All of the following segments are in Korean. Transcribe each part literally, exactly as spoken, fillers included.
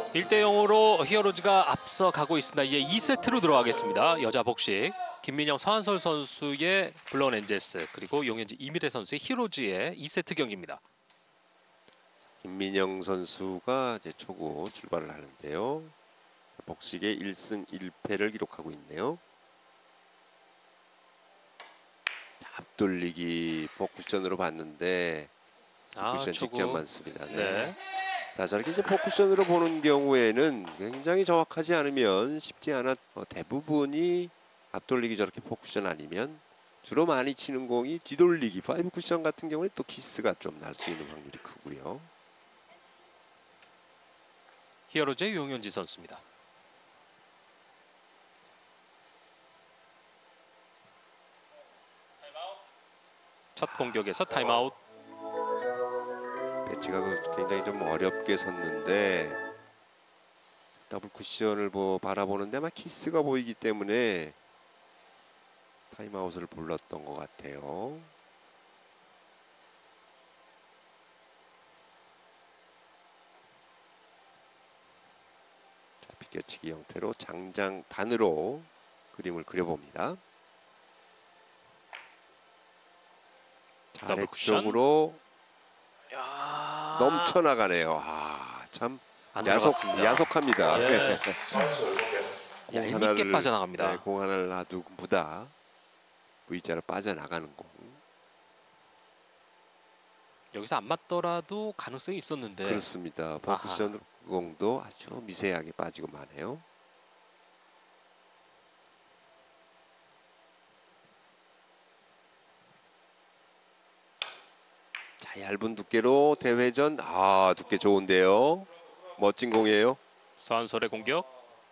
일 대 영으로 히어로즈가 앞서 가고 있습니다. 이제 이 세트로 들어가겠습니다. 여자 복식 김민영, 서한솔 선수의 블론 엔젤스 그리고 용현지 이미래 선수의 히어로즈의 이 세트 경기입니다. 김민영 선수가 이제 초구 출발을 하는데요. 복식의 일 승 일 패를 기록하고 있네요. 앞돌리기 포쿠션으로 봤는데 포쿠션 아, 초구. 직접 맞습니다. 네. 네. 자, 저렇게 이제 포쿠션으로 보는 경우에는 굉장히 정확하지 않으면 쉽지 않아. 어, 대부분이 앞돌리기 저렇게 포쿠션 아니면 주로 많이 치는 공이 뒤돌리기 파이브 쿠션 같은 경우에 또 키스가 좀 날 수 있는 확률이 크고요. 히어로즈의 용현지 선수입니다. 첫 공격에서 타임아웃. 배치가 굉장히 좀 어렵게 섰는데 더블 쿠션을 뭐 바라보는데 아마 키스가 보이기 때문에 타임아웃을 불렀던 것 같아요. 자, 비껴치기 형태로 장장단으로 그림을 그려봅니다. 아래쪽으로 넘쳐나가네요. 아, 참 야속, 야속합니다. 예. 네. 얄밉게 빠져나갑니다. 네, 공 하나를 놔두고 무다 V자로 빠져나가는 공. 여기서 안 맞더라도 가능성이 있었는데. 그렇습니다. 포쿠션 공도 아주 미세하게 빠지고 마네요. 자, 얇은 두께로 대회전. 아, 두께 좋은데요. 멋진 공이에요. 서한솔의 공격.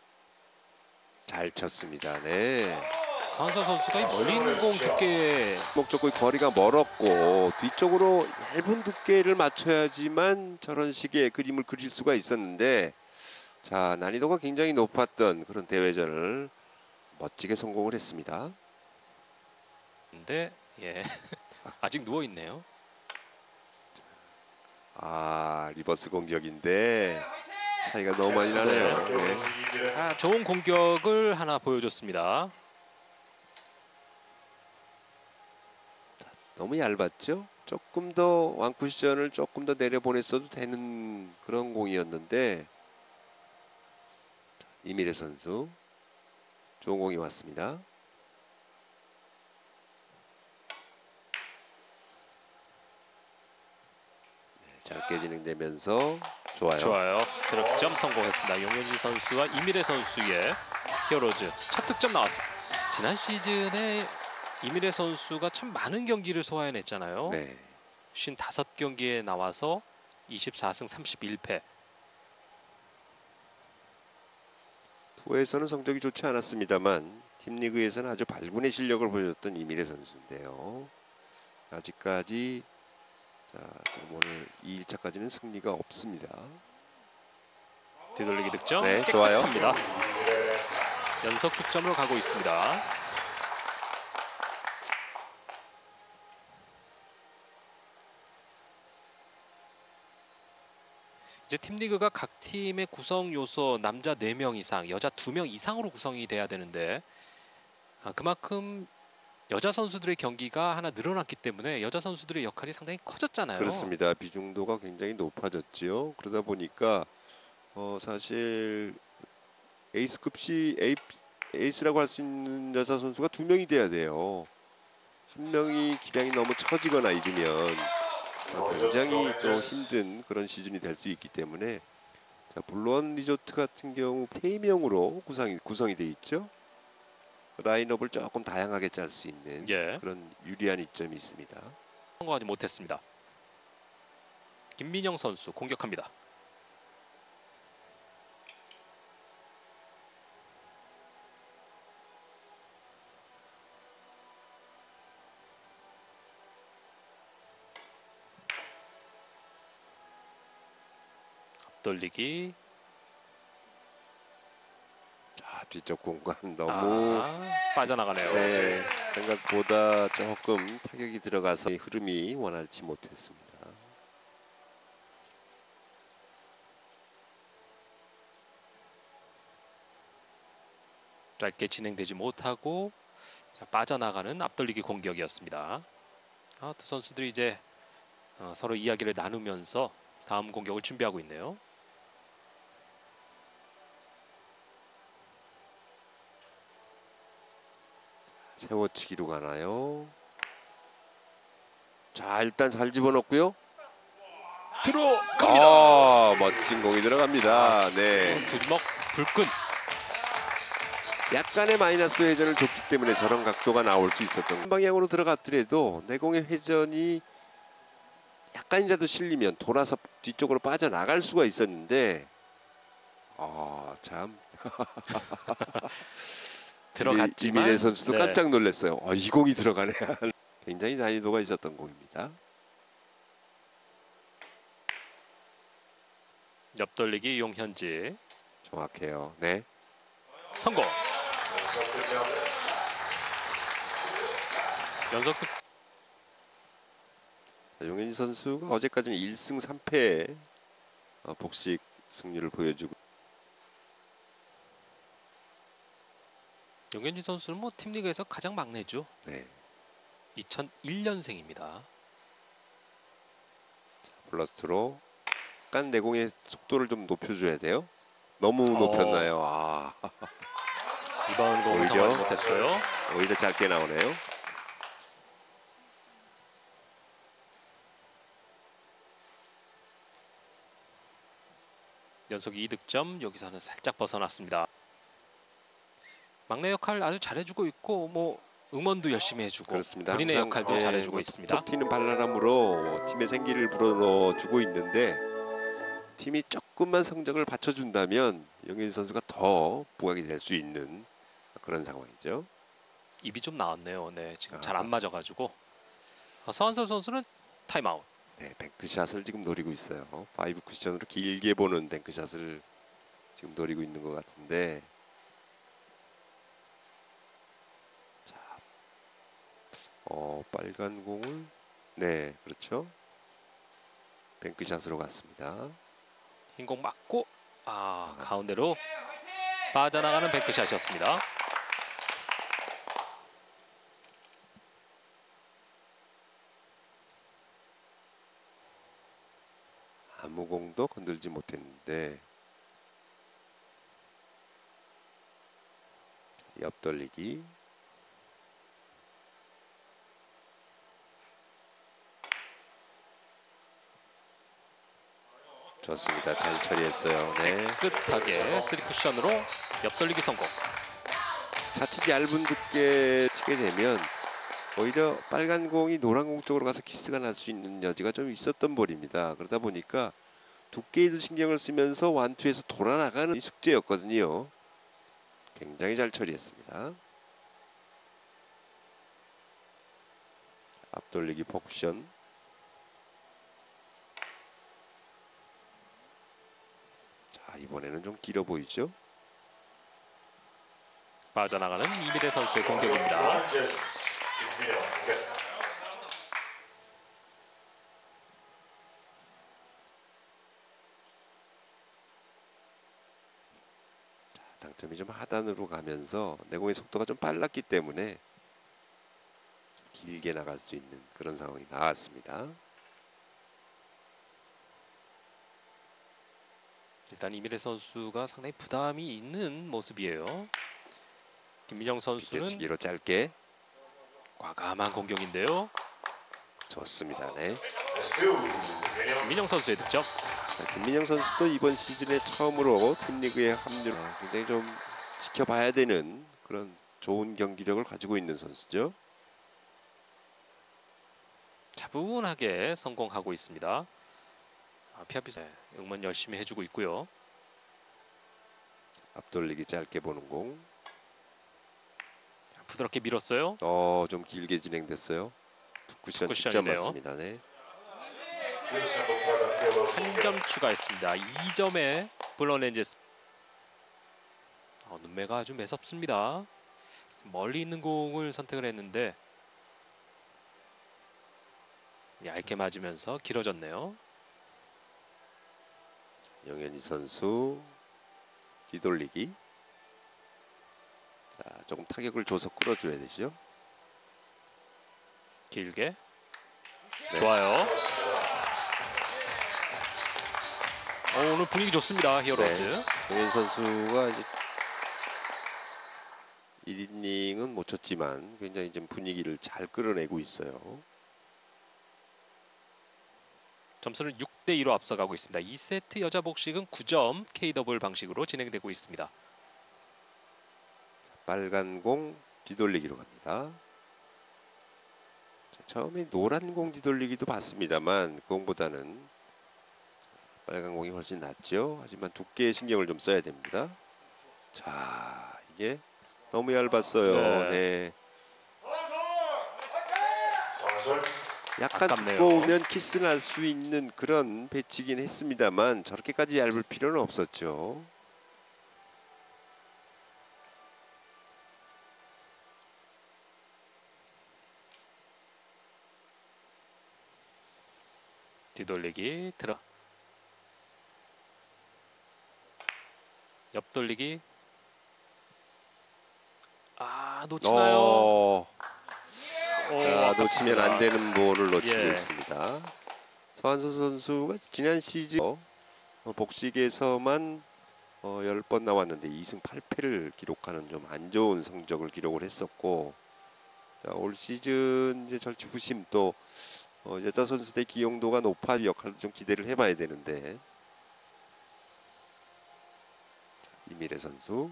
잘 쳤습니다. 네. 서한솔 선수가 이 멀리 있는 공 두께 목적의 거리가 멀었고 뒤쪽으로 얇은 두께를 맞춰야지만 저런 식의 그림을 그릴 수가 있었는데, 자, 난이도가 굉장히 높았던 그런 대회전을 멋지게 성공을 했습니다. 근데 예. 아직 누워 있네요. 아, 리버스 공격인데 차이가 너무 많이 나네요. 네. 아, 좋은 공격을 하나 보여줬습니다. 너무 얇았죠? 조금 더 완쿠션을 조금 더 내려보냈어도 되는 그런 공이었는데 이미래 선수 좋은 공이 왔습니다. 네, 짧게 진행되면서 좋아요. 좋아요. 득점 성공했습니다. 용현지 선수와 이미래 선수의 히어로즈 첫 득점 나왔습니다. 지난 시즌에 이미래 선수가 참 많은 경기를 소화해냈잖아요. 네. 오십오 경기에 나와서 이십사 승 삼십일 패. 투어에서는 성적이 좋지 않았습니다만 팀리그에서는 아주 발군의 실력을 보여줬던 이미래 선수인데요. 아직까지 자, 지금 오늘 이 일차까지는 승리가 없습니다. 뒤돌리기 득점. 네, 좋아요. 깨끗합니다. 연속 득점으로 가고 있습니다. 이제 팀리그가 각 팀의 구성 요소 남자 네 명 이상, 여자 두 명 이상으로 구성이 돼야 되는데 아, 그만큼 여자 선수들의 경기가 하나 늘어났기 때문에 여자 선수들의 역할이 상당히 커졌잖아요. 그렇습니다. 비중도가 굉장히 높아졌지요. 그러다 보니까 어, 사실 에이스급시 에이, 에이스라고 할 수 있는 여자 선수가 두 명이 돼야 돼요. 한 명이 기량이 너무 처지거나 이러면 굉장히 또 힘든 그런 시즌이 될 수 있기 때문에, 자, 블루원 리조트 같은 경우 세 명으로 구성이 구성이 돼 있죠. 라인업을 조금 다양하게 짤 수 있는 예. 그런 유리한 이점이 있습니다. 성공하지 못했습니다. 김민영 선수 공격합니다. 앞돌리기. 자, 뒤쪽 공간 너무 아, 빠져나가네요. 네, 생각보다 조금 타격이 들어가서 흐름이 원활치 못했습니다. 짧게 진행되지 못하고 자, 빠져나가는 앞돌리기 공격이었습니다. 아, 두 선수들이 이제 어, 서로 이야기를 나누면서 다음 공격을 준비하고 있네요. 세워치기로 가나요? 자, 일단 잘 집어넣고요. 들어갑니다. 아, 멋진 공이 들어갑니다. 네. 두주먹 불끈. 약간의 마이너스 회전을 줬기 때문에 저런 각도가 나올 수 있었던 방향으로 들어갔더라도 내공의 회전이 약간이라도 실리면 돌아서 뒤쪽으로 빠져나갈 수가 있었는데 아, 참 들어갔지만 이민혜 선수도 네. 깜짝 놀랐어요. 아, 이 공이 들어가네. 굉장히 난이도가 있었던 공입니다. 옆돌리기 용현지 정확해요. 네. 성공. 연속 득. 용현지 선수가 어제까지는 일 승 삼 패 어, 복식 승률을 보여주고 용현지 선수는 뭐 팀리그에서 가장 막내죠. 네. 이천일 년생입니다. 플러스로 약간 내공의 속도를 좀 높여줘야 돼요. 너무 어. 높였나요? 아, 이번 공을 오히려? 성공하지 못했어요. 오히려 짧게 나오네요. 연속 이 득점. 여기서는 살짝 벗어났습니다. 막내 역할 아주 잘해주고 있고 뭐 응원도 열심히 해주고 그렇습니다. 본인의 항상, 역할도 예, 잘해주고 뭐 있습니다. 톡 튀는 발랄함으로 팀의 생기를 불어넣어주고 있는데 팀이 조금만 성적을 받쳐준다면 용현지 선수가 더 부각이 될 수 있는 그런 상황이죠. 입이 좀 나왔네요. 네, 지금 아. 잘 안 맞아가지고 어, 서한솔 선수는 타임아웃. 네, 뱅크샷을 지금 노리고 있어요. 파이브 쿠션으로 길게 보는 뱅크샷을 지금 노리고 있는 것 같은데 자, 어, 빨간 공을 네, 그렇죠. 뱅크샷으로 갔습니다. 흰 공 맞고 아 가운데로 빠져나가는 뱅크샷이었습니다. 아무 공도 건들지 못했는데 옆돌리기 좋습니다. 잘 처리했어요. 네. 끝하게 쓰리 쿠션으로 옆돌리기 성공. 자칫 얇은 두께 치게 되면 오히려 빨간 공이 노란 공 쪽으로 가서 키스가 날 수 있는 여지가 좀 있었던 볼입니다. 그러다 보니까 두께에도 신경을 쓰면서 완투에서 돌아나가는 숙제였거든요. 굉장히 잘 처리했습니다. 앞돌리기 포쿠션. 자, 이번에는 좀 길어 보이죠? 빠져나가는 이민혜 선수의 공격입니다. 당점이 좀 하단으로 가면서 내공의 속도가 좀 빨랐기 때문에 좀 길게 나갈 수 있는 그런 상황이 나왔습니다. 일단 이민혜 선수가 상당히 부담이 있는 모습이에요. 김민영 선수는 밑에치기로 짧게 과감한 공격인데요. 좋습니다. 네. 김민영 선수의 득점. 자, 김민영 선수도 이번 시즌에 처음으로 팀리그에 합류. 어, 굉장히 좀 지켜봐야 되는 그런 좋은 경기력을 가지고 있는 선수죠. 차분하게 성공하고 있습니다. 아, 피아피 응원 열심히 해주고 있고요. 앞돌리기 짧게 보는 공. 부드럽게 밀었어요. 어, 좀 길게 진행됐어요. 쿠션 직접 쿠션이네요. 맞습니다. 네. 한 점 추가했습니다. 이 점에 불러낸 스 어, 눈매가 아주 매섭습니다. 멀리 있는 공을 선택을 했는데 얇게 맞으면서 길어졌네요. 영현이 선수 뒤돌리기. 조금 타격을 줘서 끌어줘야 되죠. 길게. 네. 좋아요. 어, 오늘 분위기 좋습니다. 히어로즈. 네. 공현 선수가 이제 일 이닝은 못 쳤지만 굉장히 좀 분위기를 잘 끌어내고 있어요. 점수는 육 대 이로 앞서가고 있습니다. 이 세트 여자 복식은 구 점 케이더블 방식으로 진행되고 있습니다. 빨간 공 뒤돌리기로 갑니다. 자, 처음에 노란 공 뒤돌리기도 봤습니다만 그공보다는 빨간 공이 훨씬 낫죠. 하지만 두께의 신경을 좀 써야 됩니다. 자, 이게 너무 얇았어요. 네. 네. 약간 아깝네요. 두꺼우면 키스 날 수 있는 그런 배치긴 했습니다만 저렇게까지 얇을 필요는 없었죠. 뒤돌리기 들어. 옆돌리기. 아, 놓치나요? 어, 오, 자, 아깝습니다. 놓치면 안 되는 볼을 놓치고 예. 있습니다. 서한솔 선수가 지난 시즌 어, 복식에서만 어, 십 번 나왔는데 이 승 팔 패를 기록하는 좀 안 좋은 성적을 기록을 했었고, 자, 올 시즌 이제 절치부심 또 어, 여자 선수들의 기용도가 높아 역할도 좀 기대를 해봐야 되는데. 자, 이미래 선수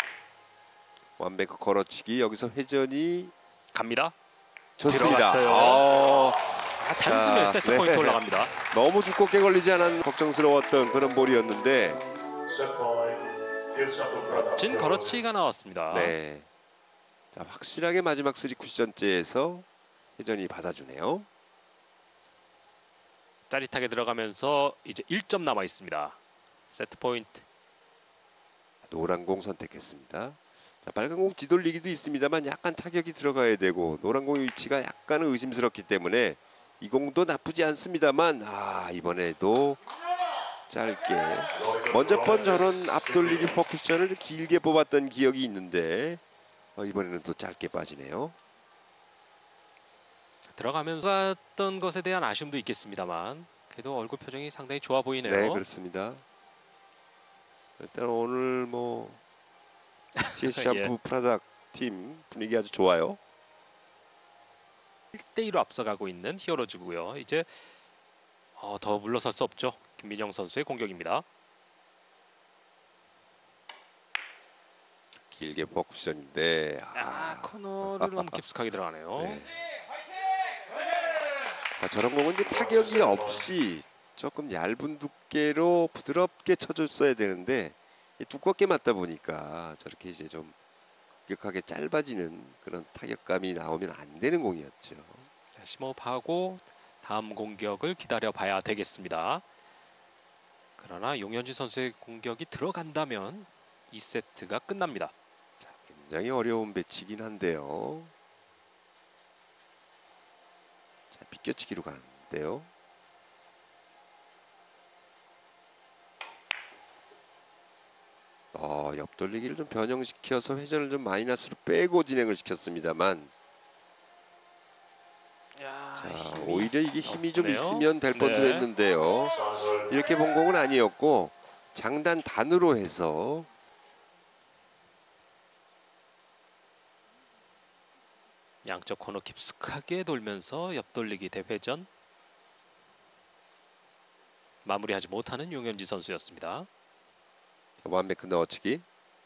완벽 걸어치기, 여기서 회전이 갑니다. 좋습니다. 들어갔어요. 어, 아, 단숨에 자, 세트 네. 포인트 올라갑니다. 너무 두껍게 걸리지 않은 걱정스러웠던 그런 볼이었는데, 멋진 걸어치기가 나왔습니다. 네, 자, 확실하게 마지막 쓰리 쿠션째에서 회전이 받아주네요. 짜릿하게 들어가면서 이제 일 점 남아 있습니다. 세트 포인트. 노란 공 선택했습니다. 자, 빨간 공 뒤돌리기도 있습니다만 약간 타격이 들어가야 되고 노란 공의 위치가 약간은 의심스럽기 때문에 이 공도 나쁘지 않습니다만, 아, 이번에도 짧게 먼저 번 저런 앞돌리기 퍼쿠션을 길게 뽑았던 기억이 있는데 어, 이번에는 또 짧게 빠지네요. 들어가면서 갔던 것에 대한 아쉬움도 있겠습니다만 그래도 얼굴 표정이 상당히 좋아 보이네요. 네, 그렇습니다. 일단 오늘 뭐 티에스 샴푸 예. 프라닥 팀 분위기 아주 좋아요. 일 대 이로 앞서가고 있는 히어로즈고요. 이제 어, 더 물러설 수 없죠. 김민영 선수의 공격입니다. 길게 퍼쿠션인데 아, 아, 코너를 너무 깊숙하게 들어가네요. 네. 아, 저런 공은 이제 타격이 없이 조금 얇은 두께로 부드럽게 쳐줬어야 되는데 두껍게 맞다 보니까 저렇게 이제 좀 급격하게 짧아지는 그런 타격감이 나오면 안 되는 공이었죠. 심호흡하고 다음 공격을 기다려 봐야 되겠습니다. 그러나 용현지 선수의 공격이 들어간다면 이 세트가 끝납니다. 자, 굉장히 어려운 배치긴 한데요. 자, 비껴치기로 가는데요. 어, 옆돌리기를 좀 변형시켜서 회전을 좀 마이너스로 빼고 진행을 시켰습니다만, 야, 자, 힘이 오히려 이게 힘이 좀 없네요. 있으면 될 뻔도 네. 했는데요. 이렇게 본 공은 아니었고 장단 단으로 해서 양쪽 코너 깊숙하게 돌면서 옆돌리기 대회전 마무리하지 못하는 용현지 선수였습니다. 완벽 넣어치기.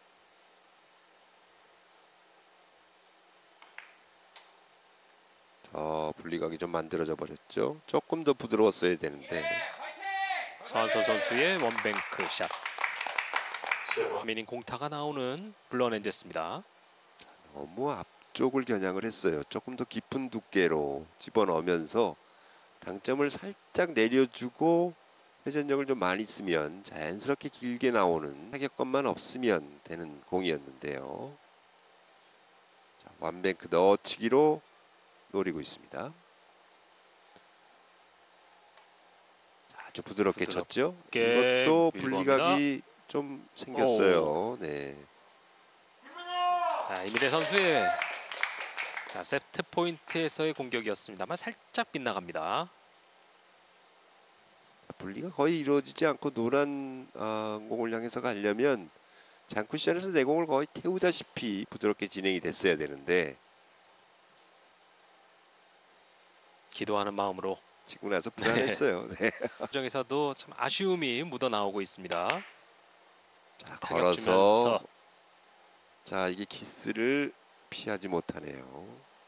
더 분리각이 좀 만들어져 버렸죠. 조금 더 부드러웠어야 되는데. 서한솔 선수의 원뱅크 샷. 미닝 공타가 나오는 블런엔제스입니다. 너무 앞쪽을 겨냥을 했어요. 조금 더 깊은 두께로 집어넣으면서 당점을 살짝 내려주고 회전력을 좀 많이 쓰면 자연스럽게 길게 나오는 타격감만 없으면 되는 공이었는데요. 자, 완뱅크 넣어치기로 노리고 있습니다. 자, 아주 부드럽게, 부드럽게 쳤죠. 이것도 밀고 분리각이 좀 생겼어요. 네. 자, 이미래 선수의 자, 세트 포인트에서의 공격이었습니다만 살짝 빗나갑니다. 분리가 거의 이루어지지 않고 노란 아, 공을 향해서 가려면 장쿠션에서 내공을 거의 태우다시피 부드럽게 진행이 됐어야 되는데 기도하는 마음으로 치고 나서 불안했어요. 네. 과정에서도 참 아쉬움이 묻어나오고 있습니다. 자, 타격 걸어서 주면서 자 이게 키스를 피하지 못하네요.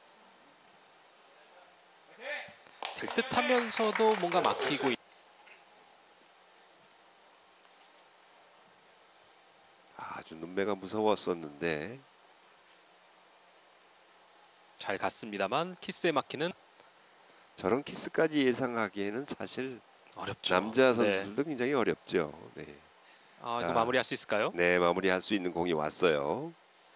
될 듯하면서도 뭔가 막히고 있... 아주 눈매가 무서웠었는데 잘 갔습니다만 키스에 막히는 저런 키스까지 예상하기에는 사실 어렵죠. 남자 네. 선수들도 굉장히 어렵죠. 네. 아, 이거 자. 마무리할 수 있을까요? 네, 마무리할 수 있는 공이 왔어요.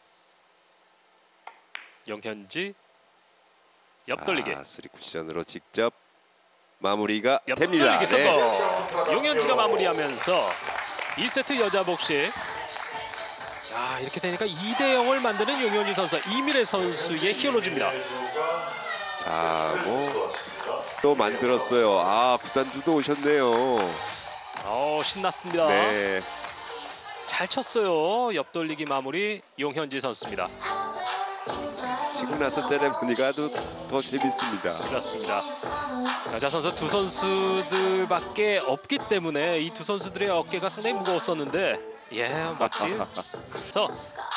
영현지 옆돌리기. 아, 쓰리 쿠션으로 직접 마무리가 옆돌리기 됩니다. 성공. 네. 용현지가 마무리하면서 이 세트 여자 복식. 야, 이렇게 되니까 이 대 영을 만드는 용현지 선수, 이미래 선수의 히어로즈입니다. 자, 뭐 또 만들었어요. 아, 구단주도 오셨네요. 어, 신났습니다. 네. 잘 쳤어요. 옆돌리기 마무리 용현지 선수입니다. 치고 나서 세레모니가 더, 더 재밌습니다. 그렇습니다. 여자 선수 두 선수들밖에 없기 때문에 이 두 선수들의 어깨가 상당히 무거웠었는데 예, 멋진. 그래서